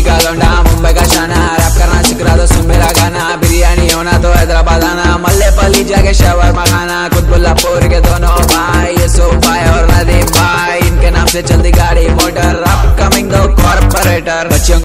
का लौंडा मुंबई का शाना, रैप करना सीख रहा तो सुन मेरा गाना, बिरयानी होना तो हैदराबाद आना, मल्ले पली जाके शवरमा खाना, कुतुबुल्लापुर के दोनों भाई यूसुफ भाई और नदीम भाई, इनके नाम से चलती गाड़ी मोटर, अपकमिंग दो कॉर्पोरेटर। बच्चों